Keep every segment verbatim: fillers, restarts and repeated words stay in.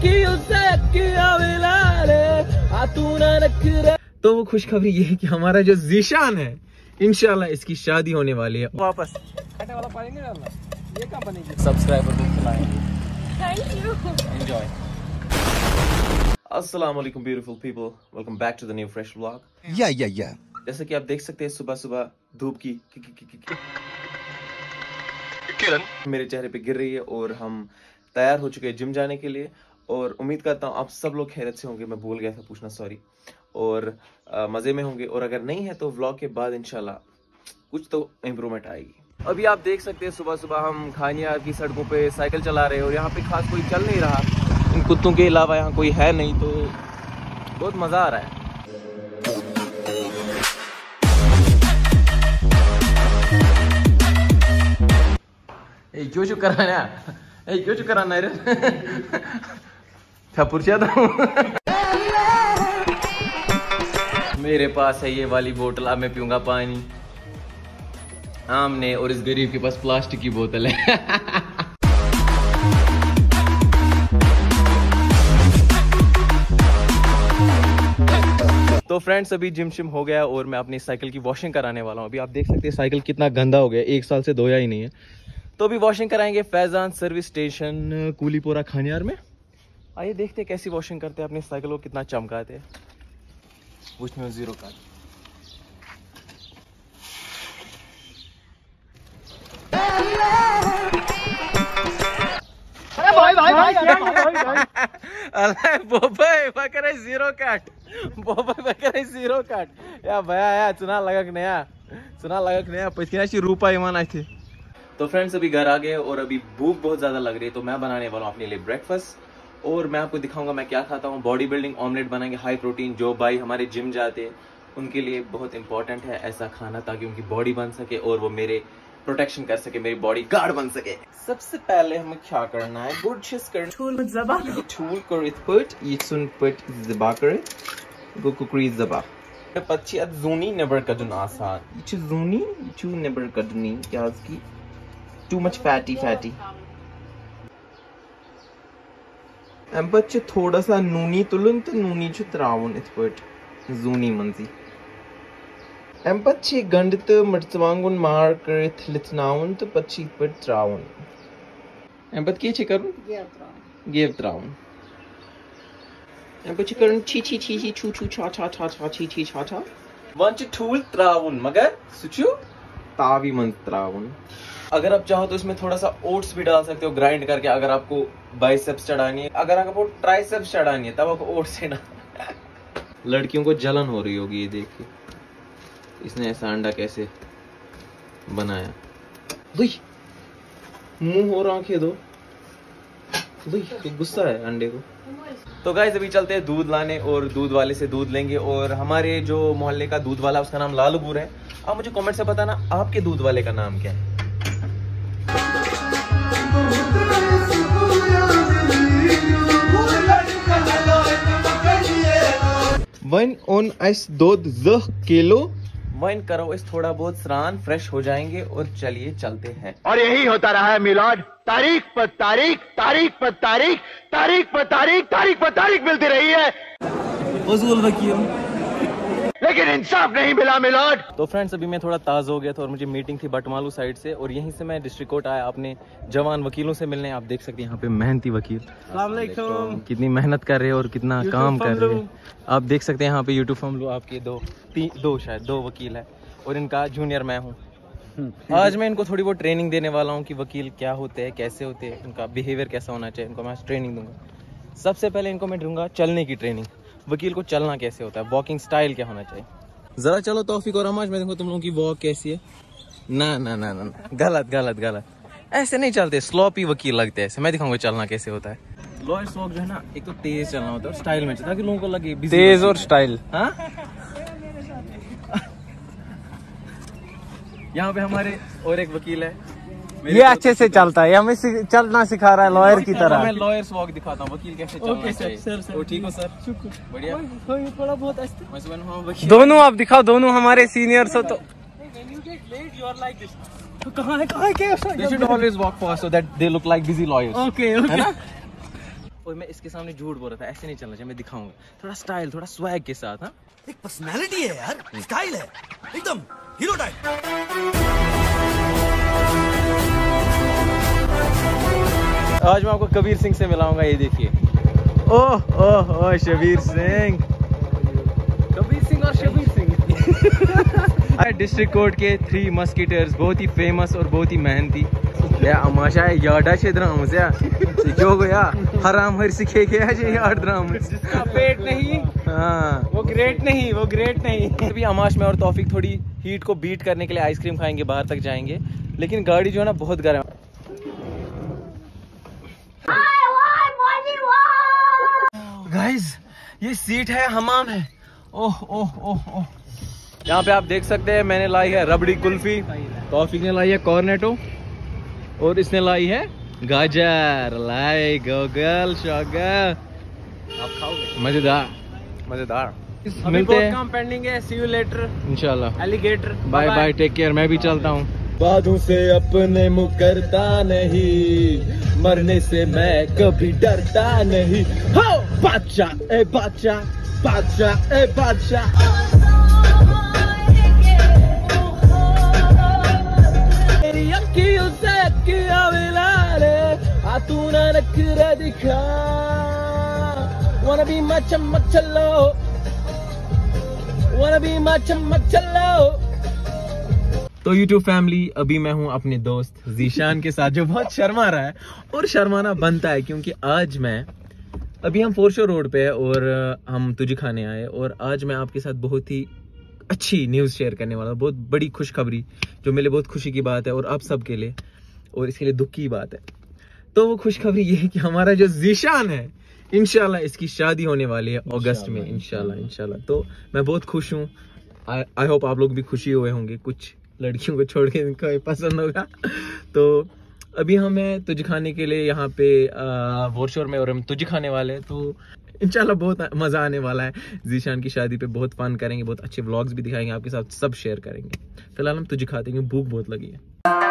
तो वो खुशखबरी ये है कि हमारा जो ज़ीशान है इंशाल्लाह इसकी शादी होने वाली है। वापस वाला पानी नहीं डालना, ये कहाँ बनेगी। सब्सक्राइबर को खिलाएंगे। Thank you, enjoy. अस्सलाम वालेकुम beautiful people, welcome back to the new fresh vlog. या या या जैसे कि आप देख सकते हैं सुबह सुबह धूप की किरण मेरे चेहरे पे गिर रही है और हम तैयार हो चुके हैं जिम जाने के लिए। और उम्मीद करता हूँ आप सब लोग खैरियत से होंगे, मैं भूल गया था पूछना, सॉरी। और आ, मज़े में होंगे, और अगर नहीं है तो व्लॉग के बाद इंशाल्लाह कुछ तो इम्प्रूवमेंट आएगी। अभी आप देख सकते हैं सुबह सुबह हम खानियार की सड़कों पे साइकिल चला रहे हैं और यहाँ पे खास कोई चल नहीं रहा, इन कुत्तों के अलावा यहाँ कोई है नहीं, तो बहुत मज़ा आ रहा है। क्यों चुप कराना है, क्यों चुप कराना है मेरे पास है ये वाली बोतल, अब मैं पीऊंगा पानी। आमने और इस गरीब के पास प्लास्टिक की बोतल है। तो फ्रेंड्स अभी जिम शिम हो गया और मैं अपनी साइकिल की वॉशिंग कराने वाला हूँ। अभी आप देख सकते हैं साइकिल कितना गंदा हो गया, एक साल से धोया ही नहीं है। तो अभी वॉशिंग कराएंगे फैजान सर्विस स्टेशन कूलीपोरा खानियार में। आइए देखते हैं कैसी वॉशिंग करते हैं अपनी साइकिल को, कितना चमकाते हैं। उसमें जीरो का भाई भाई भाई बकरे जीरो कट बकरे जीरो कट या भया या चुना लगक नया चुना लगक नया पैसे रूपा ईमान आए थे। तो फ्रेंड्स अभी घर आ गए और अभी भूख बहुत ज्यादा लग रही है, तो मैं बनाने वाला हूँ अपने लिए ब्रेकफास्ट और मैं आपको दिखाऊंगा मैं क्या खाता हूँ। बॉडी बिल्डिंग ऑमलेट बनाएंगे, हाई प्रोटीन। जो भाई हमारे जिम जाते हैं उनके लिए बहुत इंपॉर्टेंट है ऐसा खाना, ताकि उनकी बॉडी बन सके और वो मेरे प्रोटेक्शन कर सके, मेरी बॉडी गार्ड बन सके। सबसे पहले हमें क्या करना है, गुड शिस करना टूल ज़बा टूल कर इथपट ये सुन पट ज़बा करे गो कुकरी ज़बा पच्ची अजूनी नेबर कदन आसान ये जूनी चू नेबर कदनी क्या की टू मच फैटी फैटी अम बच्चे थोड़ा सा नूनी तुलन तो नूनी छु त्रावन इथपट जूनी मंजी अम बच्चे गंड तो मर्चवांगुन मार कर थलितनावन तो पच्ची पर त्रावन अम बत के करूं गेव त्रावन अम बच्चे करन छी छी छी छी छू छू छा छा छा छा छी छी छा छा वंच ठूल त्रावन मगर सुचू तावी मन त्रावन। अगर आप चाहो तो इसमें थोड़ा सा ओट्स भी डाल सकते हो ग्राइंड करके, अगर आपको बाइसेप्स चढ़ानी है। अगर आपको ट्राइसेप्स चढ़ानी है तब आपको ओट्स से डाल। लड़कियों को जलन हो रही होगी ये देख के, इसने ऐसा अंडा कैसे बनाया। मुंह और आंखें दो, गुस्सा है अंडे को। तो गाइस अभी चलते हैं दूध लाने और दूध वाले से दूध लेंगे। और हमारे जो मोहल्ले का दूध वाला उसका नाम लालूपुर है। आप मुझे कमेंट से बताना आपके दूध वाले का नाम क्या है। वन ऑन आइस दूध ज़ह किलो वन करो इस थोड़ा बहुत स्नान फ्रेश हो जाएंगे और चलिए चलते हैं। और यही होता रहा है मिलाद, तारीख पर तारीख तारीख पर तारीख तारीख पर तारीख तारीख पर तारीख मिलती रही है, वसूल वकील, लेकिन इंसाफ नहीं मिला मिलाद। तो फ्रेंड्स अभी मैं थोड़ा ताज़ हो गया था और मुझे मीटिंग थी बटमालू साइड से, और यहीं से मैं डिस्ट्रिक्ट कोर्ट आया अपने जवान वकीलों से मिलने। आप देख सकते हैं यहाँ पे मेहनती वकील कितनी मेहनत कर रहे हैं और कितना काम कर रहे हैं। आप देख सकते हैं यहाँ पे यूट्यूब फॉर्म लो आपके दो तीन दो शायद दो वकील है और इनका जूनियर मैं हूँ। आज मैं इनको थोड़ी बहुत ट्रेनिंग देने वाला हूँ कि वकील क्या होते हैं, कैसे होते हैं, उनका बिहेवियर कैसा होना चाहिए, इनको मैं ट्रेनिंग दूंगा। सबसे पहले इनको मैं दूंगा चलने की ट्रेनिंग, वकील को चलना कैसे होता है, वॉकिंग स्टाइल क्या होना चाहिए। जरा चलो तौफीक और हमाज, मैं देखो तुम लोगों की वॉक कैसी है। ना ना ना ना गलत गलत गलत, ऐसे नहीं चलते, स्लोपी वकील लगते हैं ऐसे। मैं दिखाऊंगा चलना कैसे होता है। लॉयर्स वॉक जो है ना, एक तो तेज चलना होता है और स्टाइल में, ताकि लोगों को लगे तेज और स्टाइल। हाँ यहाँ पे हमारे और एक वकील है, ये अच्छे से चलता है, हमें चलना सिखा रहा है लॉयर की तरह। मैं लॉयर्स वॉक दिखाता हूँ, वकील कैसे चलना चाहिए। सर, सर, ठीक हो सर, बढ़िया। थोड़ा बहुत दोनों आप दिखाओ, दोनों हमारे सीनियर्स हो तो कहाँ है कहाँ है क्या? You should always walk fast so that they look like busy lawyers. Okay, okay. और मैं इसके सामने झूठ बोल रहा था, ऐसे नहीं चलना चाहिए, मैं दिखाऊंगा थोड़ा स्टाइल, थोड़ा स्वैग के साथ। हाँ, एक पर्सनालिटी है यार, स्टाइल है, एकदम हीरो टाइप। आज मैं आपको कबीर सिंह से मिलाऊंगा, ये देखिए। ओह ओह ओह शबीर सिंह, कबीर सिंह और शबीर सिंह। डिस्ट्रिक्ट कोर्ट के थ्री मस्कीटर्स, बहुत ही फेमस और बहुत ही मेहनती। या अमाशा याडा छे द्राम से जो गया हराम हर सिखे गया जे यार द्राम, जिसका पेट नहीं, हाँ वो ग्रेट नहीं, वो ग्रेट नहीं। अभी अमाश में और तौफीक थोड़ी हीट को बीट करने के लिए आइसक्रीम खाएंगे, बाहर तक जाएंगे, लेकिन गाड़ी जो है ना बहुत गर्म है। गाइस ये सीट है, हमाम है। ओह ओह ओह ओह, यहाँ पे आप देख सकते हैं मैंने लाई है रबड़ी कुल्फी, तौफीक ने लाई है कॉर्नेटो और इसने लाई है गाजर। लाई गोगल शॉगर, आप खाओगे? मजेदार मजेदार। मिलते हैं, काम पेंडिंग है। सी यू लेटर इंशाल्लाह। Alligator, bye bye, take care. मैं भी चलता हूँ। वादों से अपने मुकरता नहीं, मरने से मैं कभी डरता नहीं। हो बादशाह ए बादशाह, बादशाह ए बादशाह। मेरी अखियों से अखियां मिला ले, आ तू ना नखरा दिखा। Wanna be my चम्मच चलो, wanna be my चम्मच चलो। तो यूट्यूब फैमिली, अभी मैं हूँ अपने दोस्त जीशान के साथ, जो बहुत शर्मा रहा है और शर्माना बनता है, क्योंकि आज मैं अभी हम फोर शो रोड पे है और हम तुझे खाने आए। और आज मैं आपके साथ बहुत ही अच्छी न्यूज़ शेयर करने वाला हूँ, बहुत बड़ी खुशखबरी, जो मेरे लिए बहुत खुशी की बात है और आप सब के लिए, और इसके लिए दुख की बात है। तो वो खुशखबरी ये है कि हमारा जो जीशान है, इंशाल्लाह इसकी शादी होने वाली है अगस्त में, इंशाल्लाह इंशाल्लाह। तो मैं बहुत खुश हूँ। आई होप आप लोग भी खुशी हुए होंगे, कुछ लड़कियों को छोड़ के इनको पसंद होगा। तो अभी हमें तुझे खाने के लिए यहाँ पे वोरशोर में, और हम तुझे खाने वाले हैं, तो इंशाल्लाह बहुत मज़ा आने वाला है। जीशान की शादी पे बहुत फन करेंगे, बहुत अच्छे व्लॉग्स भी दिखाएंगे आपके साथ, सब शेयर करेंगे। फिलहाल हम तुझे खाते हैं, भूख बहुत लगी है।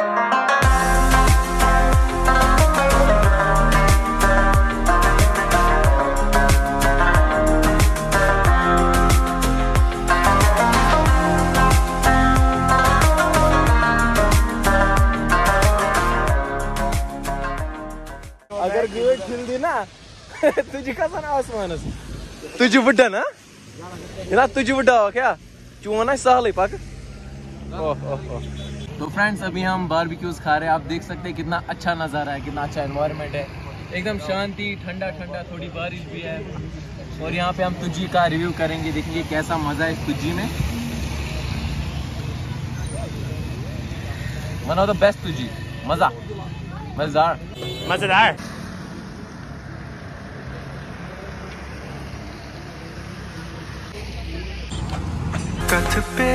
अगर गेट खुल दी ना तुझे कसन आसमान तुझे बुढ़ा ना ना तुझे बुढ़ा हो क्या चूना साल पक। तो फ्रेंड्स अभी हम बारबेक्यूज खा रहे हैं, आप देख सकते हैं कितना अच्छा नज़ारा है, कितना अच्छा एनवायरनमेंट है, एकदम शांति, ठंडा ठंडा, थोड़ी बारिश भी है। और यहाँ पे हम तुझी का रिव्यू करेंगे, देखेंगे कैसा मज़ा है इस तुझी में। वन ऑफ द बेस्ट तुझी, मज़ा मजेदार मजेदार। कथ पे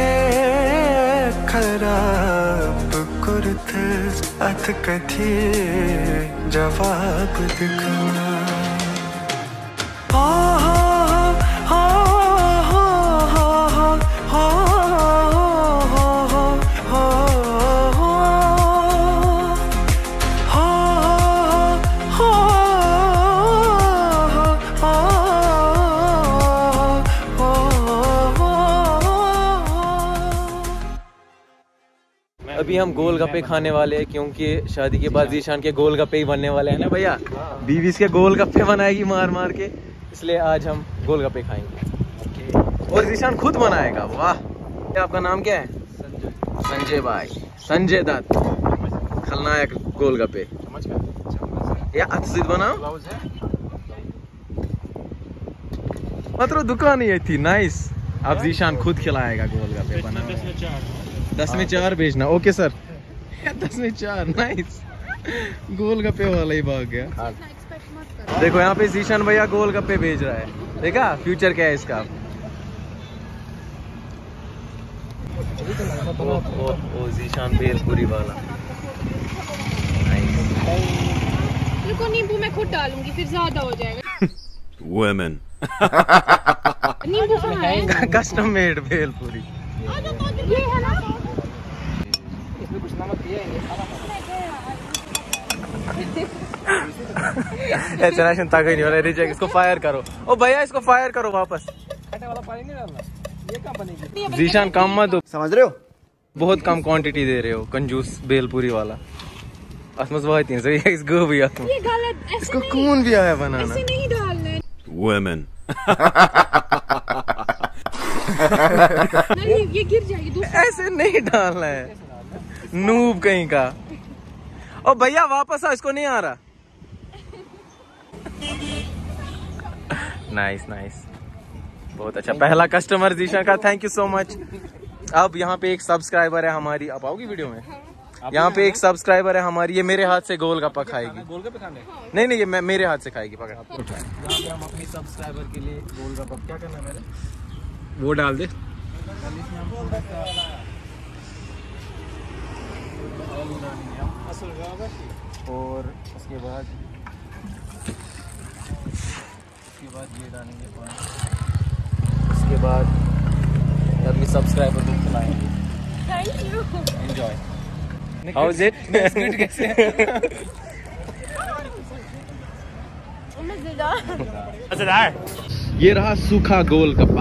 खराब कुर्त अथ कथी जवाब दिखना। अभी हम गोलगप्पे खाने वाले हैं, क्योंकि शादी के बाद जीशान के गोलगप्पे ही बनने वाले हैं ना भैया। बीवी के गोलगप्पे बनाएगी मार मार के, इसलिए आज हम गोलगप्पे खाएंगे और जीशान खुद बनाएगा। वाह। आपका नाम क्या है? संजय। संजय भाई, संजय दत्त, खलनायक गोलगप्पे। या अतसिद बनाओ मतलब दुकान ही थी। नाइस। अब जीशान खुद खिलाएगा गोलगप्पे बना। दस में चार भेजना। Okay sir. दस में चार। नाइस। गोलगप्पे वाला ही भाग गया। देखो यहाँ पे जीशान भैया गोलगप्पे भेज रहा है, देखा फ्यूचर क्या है इसका। ओ, ओ, ओ जीशान भेलपुरी वाला। रुको नींबू मैं खुद डालूंगी, फिर ज्यादा हो जाएगा। Women. नींबू कहाँ है? Custom made bhelpuri. ये है ना? इसमें कुछ नमक दिया है। चना सुनता कहीं नहीं वाला रिजेक्ट, इसको फायर करो। ओ भैया इसको फायर करो वापस। वाला पानी नहीं डालना, ये कहाँ बनेगी? जीशान कम मत दो, समझ रहे हो? बहुत कम क्वांटिटी दे रहे हो, कंजूस बेलपूरी वाला। असमस बहुत तीन सौ इस गो भी आता ये गलत, ऐसे इसको नहीं, कौन भी आया बनाना? ऐसे नहीं डालना है। Women. नहीं ये गिर जाएगी दूसरा। ऐसे नहीं डालना है, नूब कहीं का। ओ भैया वापस आ, इसको नहीं आ रहा। नाइस नाइस, बहुत अच्छा, पहला कस्टमर जीशान का, थैंक यू सो मच। अब यहाँ पे एक सब्सक्राइबर है हमारी, आप आओगी वीडियो में? यहाँ पे एक सब्सक्राइबर है हमारी, ये मेरे हाथ से गोलगप्पा खाएगी। गोलगप्पे खाने? नहीं नहीं, ये मैं मेरे हाथ से खाएगी, पकड़। यहाँ पे हम अपनी सब्सक्राइबर के लिए गोलगप्पा, क्या करना है मेरे? वो डाल दे। और उसके बाद उसके बाद ये डालेंगे पानी। उसके बाद अपनी सब्सक्राइबर को खिलाएंगे। Thank you. Enjoy. How is it? Good कैसे? मजेदार। ये रहा सूखा गोलगप्पा।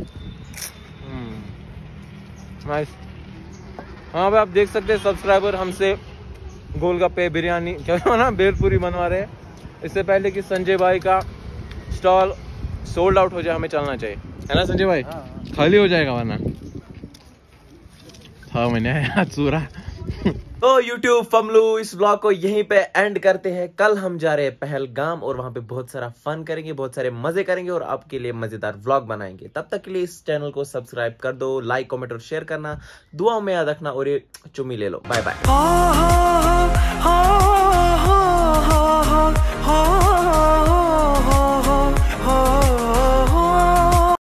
नाइस। हाँ भाई आप देख सकते हैं सब्सक्राइबर हमसे गोलगप्पे बिरयानी क्या ना बेलपूरी बनवा रहे हैं, इससे पहले कि संजय भाई का स्टॉल सोल्ड आउट हो जाए, हमें चलना चाहिए, है ना संजय भाई? खाली हो जाएगा वरना। हाँ मैंने चूरा। तो YouTube फमलू इस ब्लॉग को यहीं पे एंड करते हैं। कल हम जा रहे हैं पहलगाम और वहां पे बहुत सारा फन करेंगे, बहुत सारे मजे करेंगे और आपके लिए मजेदार व्लॉग बनाएंगे। तब तक के लिए इस चैनल को सब्सक्राइब कर दो, लाइक कमेंट और शेयर करना, दुआओं में याद रखना और ये चुम्मी ले लो। Bye bye.